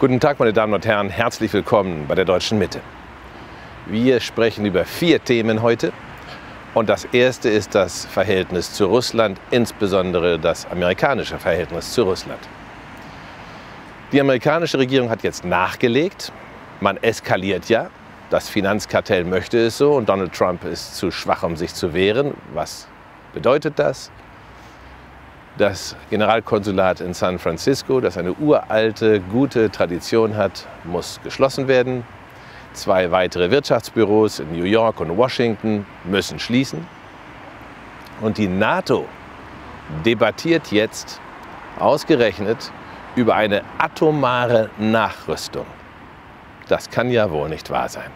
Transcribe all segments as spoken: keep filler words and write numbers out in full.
Guten Tag, meine Damen und Herren, herzlich willkommen bei der Deutschen Mitte. Wir sprechen über vier Themen heute. Und das erste ist das Verhältnis zu Russland, insbesondere das amerikanische Verhältnis zu Russland. Die amerikanische Regierung hat jetzt nachgelegt. Man eskaliert ja. Das Finanzkartell möchte es so und Donald Trump ist zu schwach, um sich zu wehren. Was bedeutet das? Das Generalkonsulat in San Francisco, das eine uralte, gute Tradition hat, muss geschlossen werden. Zwei weitere Wirtschaftsbüros in New York und Washington müssen schließen. Und die NATO debattiert jetzt ausgerechnet über eine atomare Nachrüstung. Das kann ja wohl nicht wahr sein.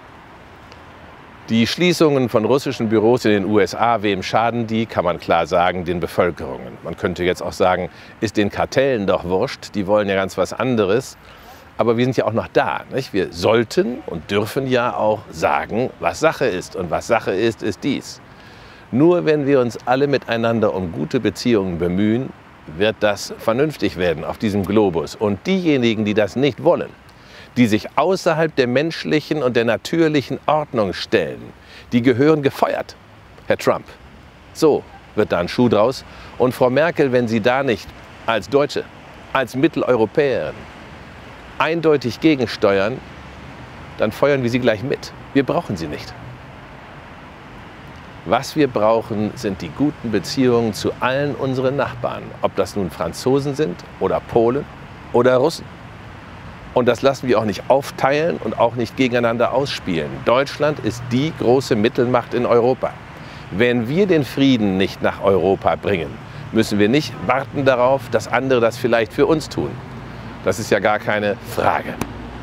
Die Schließungen von russischen Büros in den U S A, wem schaden die, kann man klar sagen, den Bevölkerungen. Man könnte jetzt auch sagen, ist den Kartellen doch wurscht, die wollen ja ganz was anderes. Aber wir sind ja auch noch da, nicht? Wir sollten und dürfen ja auch sagen, was Sache ist. Und was Sache ist, ist dies. Nur wenn wir uns alle miteinander um gute Beziehungen bemühen, wird das vernünftig werden auf diesem Globus. Und diejenigen, die das nicht wollen, die sich außerhalb der menschlichen und der natürlichen Ordnung stellen, die gehören gefeuert, Herr Trump. So wird da ein Schuh draus. Und Frau Merkel, wenn Sie da nicht als Deutsche, als Mitteleuropäerin eindeutig gegensteuern, dann feuern wir Sie gleich mit. Wir brauchen Sie nicht. Was wir brauchen, sind die guten Beziehungen zu allen unseren Nachbarn, ob das nun Franzosen sind oder Polen oder Russen. Und das lassen wir auch nicht aufteilen und auch nicht gegeneinander ausspielen. Deutschland ist die große Mittelmacht in Europa. Wenn wir den Frieden nicht nach Europa bringen, müssen wir nicht warten darauf, dass andere das vielleicht für uns tun. Das ist ja gar keine Frage.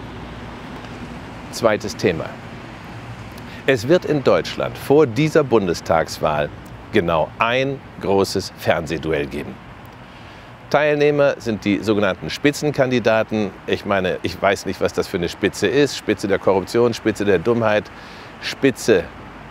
Zweites Thema. Es wird in Deutschland vor dieser Bundestagswahl genau ein großes Fernsehduell geben. Teilnehmer sind die sogenannten Spitzenkandidaten. Ich meine, ich weiß nicht, was das für eine Spitze ist. Spitze der Korruption, Spitze der Dummheit, Spitze,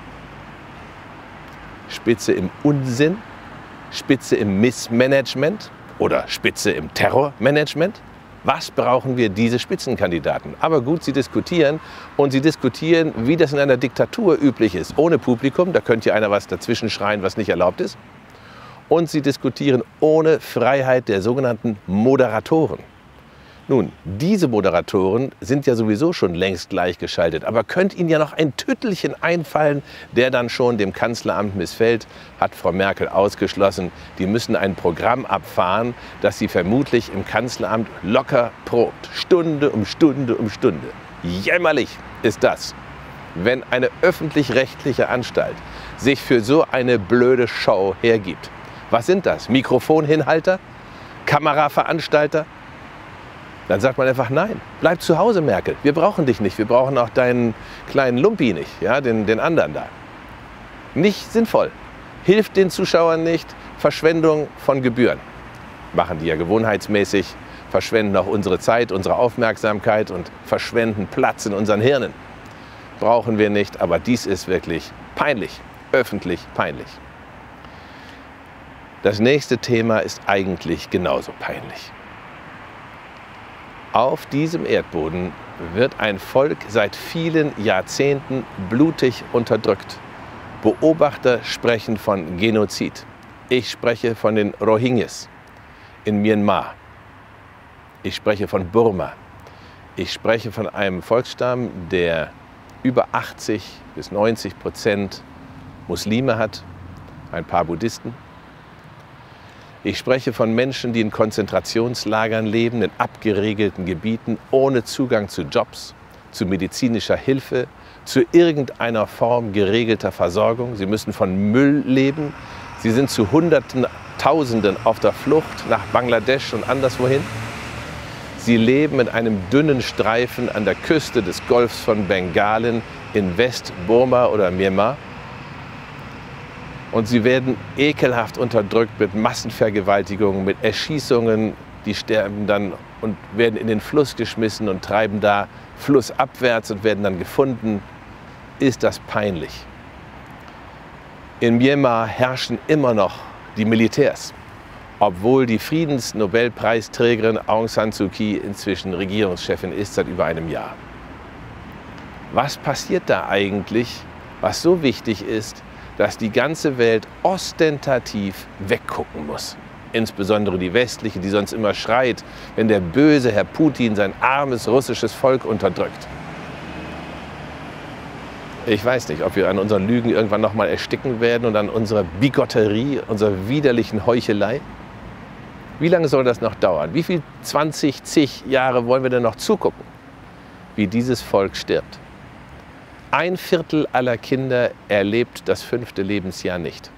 Spitze im Unsinn, Spitze im Missmanagement oder Spitze im Terrormanagement. Was brauchen wir diese Spitzenkandidaten? Aber gut, sie diskutieren und sie diskutieren, wie das in einer Diktatur üblich ist, ohne Publikum. Da könnte ja einer was dazwischen schreien, was nicht erlaubt ist. Und sie diskutieren ohne Freiheit der sogenannten Moderatoren. Nun, diese Moderatoren sind ja sowieso schon längst gleichgeschaltet. Aber könnte Ihnen ja noch ein Tüttelchen einfallen, der dann schon dem Kanzleramt missfällt, hat Frau Merkel ausgeschlossen. Die müssen ein Programm abfahren, das sie vermutlich im Kanzleramt locker probt. Stunde um Stunde um Stunde. Jämmerlich ist das, wenn eine öffentlich-rechtliche Anstalt sich für so eine blöde Show hergibt. Was sind das? Mikrofonhinhalter? Kameraveranstalter? Dann sagt man einfach, nein, bleib zu Hause, Merkel. Wir brauchen dich nicht. Wir brauchen auch deinen kleinen Lumpi nicht, ja, den, den anderen da. Nicht sinnvoll. Hilft den Zuschauern nicht. Verschwendung von Gebühren. Machen die ja gewohnheitsmäßig. Verschwenden auch unsere Zeit, unsere Aufmerksamkeit und verschwenden Platz in unseren Hirnen. Brauchen wir nicht, aber dies ist wirklich peinlich. Öffentlich peinlich. Das nächste Thema ist eigentlich genauso peinlich. Auf diesem Erdboden wird ein Volk seit vielen Jahrzehnten blutig unterdrückt. Beobachter sprechen von Genozid. Ich spreche von den Rohingyas in Myanmar. Ich spreche von Burma. Ich spreche von einem Volksstamm, der über achtzig bis neunzig Prozent Muslime hat, ein paar Buddhisten. Ich spreche von Menschen, die in Konzentrationslagern leben, in abgeregelten Gebieten, ohne Zugang zu Jobs, zu medizinischer Hilfe, zu irgendeiner Form geregelter Versorgung. Sie müssen von Müll leben. Sie sind zu Hunderten, Tausenden auf der Flucht nach Bangladesch und anderswohin. Sie leben in einem dünnen Streifen an der Küste des Golfs von Bengalen in West-Burma oder Myanmar. Und sie werden ekelhaft unterdrückt mit Massenvergewaltigungen, mit Erschießungen. Die sterben dann und werden in den Fluss geschmissen und treiben da flussabwärts und werden dann gefunden. Ist das peinlich. In Myanmar herrschen immer noch die Militärs. obwohl die Friedensnobelpreisträgerin Aung San Suu Kyi inzwischen Regierungschefin ist seit über einem Jahr. Was passiert da eigentlich, was so wichtig ist, dass die ganze Welt ostentativ weggucken muss? Insbesondere die westliche, die sonst immer schreit, wenn der böse Herr Putin sein armes russisches Volk unterdrückt. Ich weiß nicht, ob wir an unseren Lügen irgendwann noch mal ersticken werden und an unserer Bigotterie, unserer widerlichen Heuchelei. Wie lange soll das noch dauern? Wie viel zwanzig, zig Jahre wollen wir denn noch zugucken, wie dieses Volk stirbt? Ein Viertel aller Kinder erlebt das fünfte Lebensjahr nicht.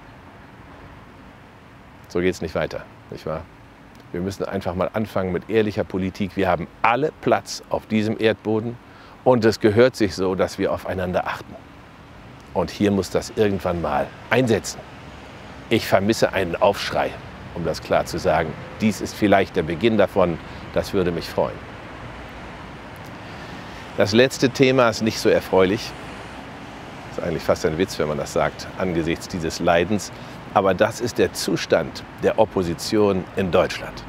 So geht es nicht weiter, nicht wahr? Wir müssen einfach mal anfangen mit ehrlicher Politik. Wir haben alle Platz auf diesem Erdboden und es gehört sich so, dass wir aufeinander achten. Und hier muss das irgendwann mal einsetzen. Ich vermisse einen Aufschrei, um das klar zu sagen. Dies ist vielleicht der Beginn davon, das würde mich freuen. Das letzte Thema ist nicht so erfreulich. Das ist eigentlich fast ein Witz, wenn man das sagt, angesichts dieses Leidens. Aber das ist der Zustand der Opposition in Deutschland.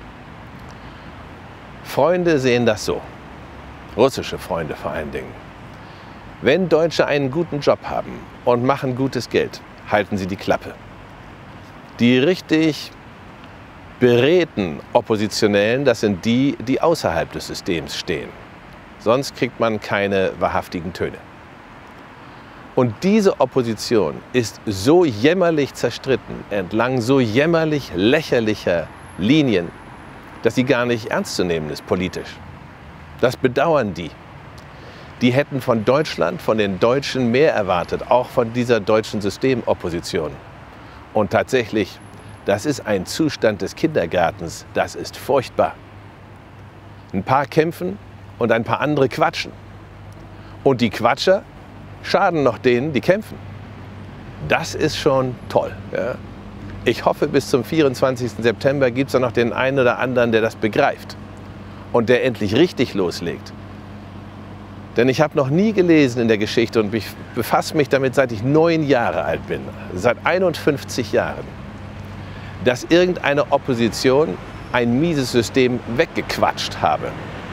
Freunde sehen das so, russische Freunde vor allen Dingen. Wenn Deutsche einen guten Job haben und machen gutes Geld, halten sie die Klappe. Die richtig beredten Oppositionellen, das sind die, die außerhalb des Systems stehen. Sonst kriegt man keine wahrhaftigen Töne. Und diese Opposition ist so jämmerlich zerstritten, entlang so jämmerlich lächerlicher Linien, dass sie gar nicht ernst zu nehmen ist politisch. Das bedauern die. Die hätten von Deutschland, von den Deutschen mehr erwartet, auch von dieser deutschen Systemopposition. Und tatsächlich, das ist ein Zustand des Kindergartens, das ist furchtbar. Ein paar kämpfen und ein paar andere quatschen. Und die Quatscher schaden noch denen, die kämpfen. Das ist schon toll. Ja? Ich hoffe, bis zum vierundzwanzigsten September gibt es da noch den einen oder anderen, der das begreift und der endlich richtig loslegt. Denn ich habe noch nie gelesen in der Geschichte und ich befasse mich damit, seit ich neun Jahre alt bin, seit einundfünfzig Jahren, dass irgendeine Opposition ein mieses System weggequatscht habe.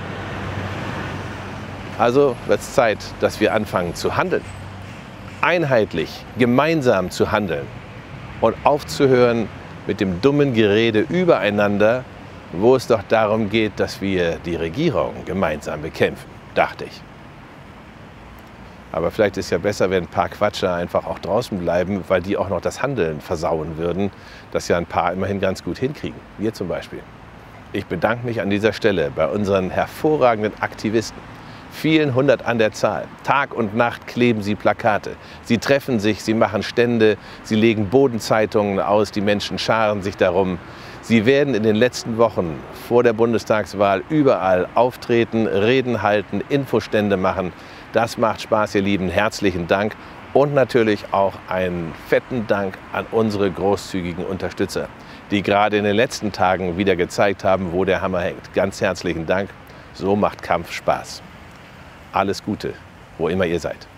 Also wird es Zeit, dass wir anfangen zu handeln. Einheitlich, gemeinsam zu handeln und aufzuhören mit dem dummen Gerede übereinander, wo es doch darum geht, dass wir die Regierung gemeinsam bekämpfen, dachte ich. Aber vielleicht ist es ja besser, wenn ein paar Quatscher einfach auch draußen bleiben, weil die auch noch das Handeln versauen würden, das ja ein paar immerhin ganz gut hinkriegen. Wir zum Beispiel. Ich bedanke mich an dieser Stelle bei unseren hervorragenden Aktivisten. Vielen hundert an der Zahl. Tag und Nacht kleben sie Plakate. Sie treffen sich, sie machen Stände, sie legen Bodenzeitungen aus, die Menschen scharen sich darum. Sie werden in den letzten Wochen vor der Bundestagswahl überall auftreten, Reden halten, Infostände machen. Das macht Spaß, ihr Lieben. Herzlichen Dank und natürlich auch einen fetten Dank an unsere großzügigen Unterstützer, die gerade in den letzten Tagen wieder gezeigt haben, wo der Hammer hängt. Ganz herzlichen Dank. So macht Kampf Spaß. Alles Gute, wo immer ihr seid.